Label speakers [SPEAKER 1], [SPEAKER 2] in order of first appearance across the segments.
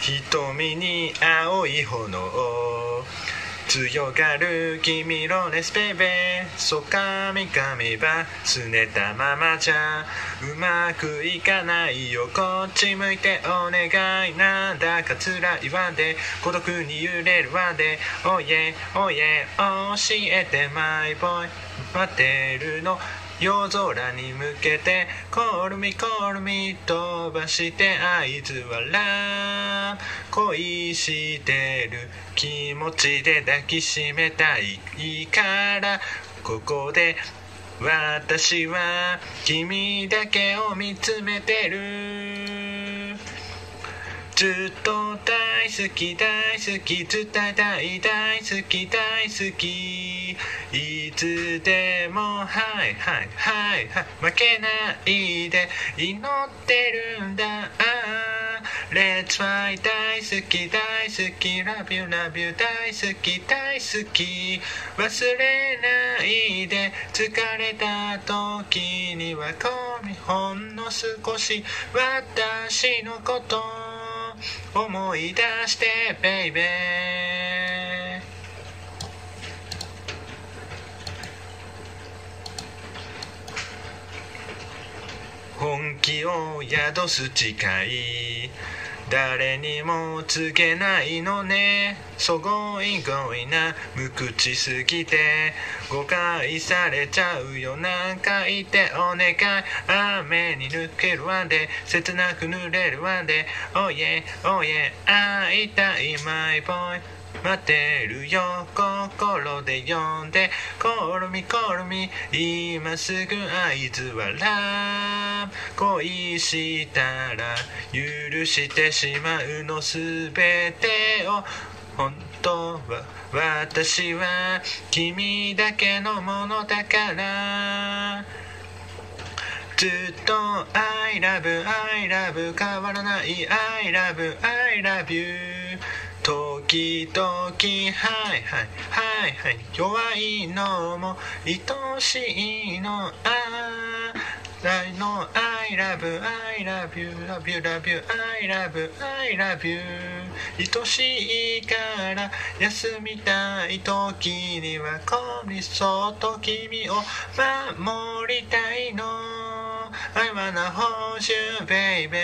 [SPEAKER 1] 瞳に青い炎強がる君のレスペベそうかみかみばすねたままじゃうまくいかないよこっち向いてお願いなんだか辛いわで孤独に揺れるわでおいえおいえ教えてマイボーイ待ってるの夜空に向けてコールミコールミ飛ばして合図笑恋してる気持ちで抱きしめたいからここで私は君だけを見つめてるずっと大好き大好き伝えたい大好き大好きいつでもはいはいはいはい負けないで祈ってるんだLet's fly 大好き大好き Love you love you 大好き大好き忘れないで疲れた時にはほんの少し私のこと思い出してベイベー本気を宿す誓い誰にも告げないのねすごいな無口すぎて誤解されちゃうよなんか言ってお願い雨に抜けるわで切なく濡れるわで Oh yeah oh yeah 会いたいマイボーイ待ってるよ心で呼んでコールミコールミ今すぐ合図笑恋したら許してしまうのすべてを本当は私は君だけのものだからずっと I love I love 変わらない I love I love you時々はいはいはいはい弱いのも愛しいのI know I love I love you love you love you I love I love you 愛しいから休みたい時にはこりそっと君を守りたいの I wanna hold you baby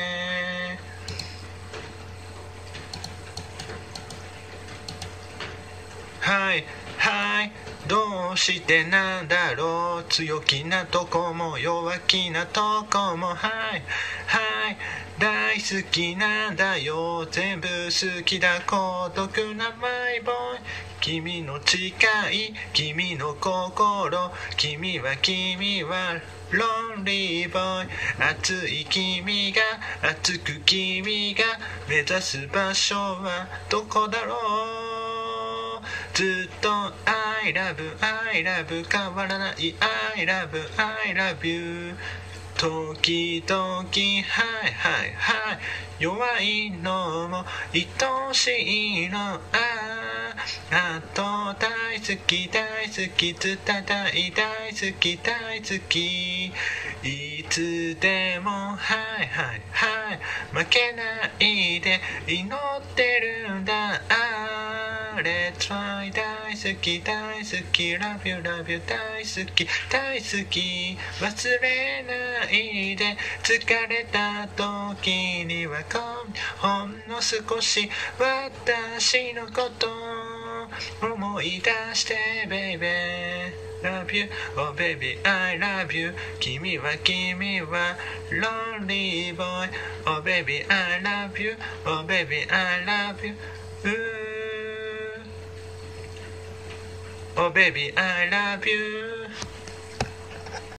[SPEAKER 1] はいはいどうしてなんだろう強気なとこも弱気なとこもはいはい大好きなんだよ全部好きだ孤独なマイボーイ君の誓い君の心君はロンリーボーイ熱い君が熱く君が目指す場所はどこだろうずっと I love I love 変わらない I love I love you 時々はいはいはい弱いのも愛しいのあと大好き大好き伝えたい大好き大好きいつでもはいはいはい負けないで祈ってるんだLet's fly 大好き大好き Love you love you 大好き大好き忘れないで疲れた時にはほんの少し私のこと思い出して Baby Love you oh baby I love you 君はLonely boy oh baby I love you oh baby I love you Oh baby I love you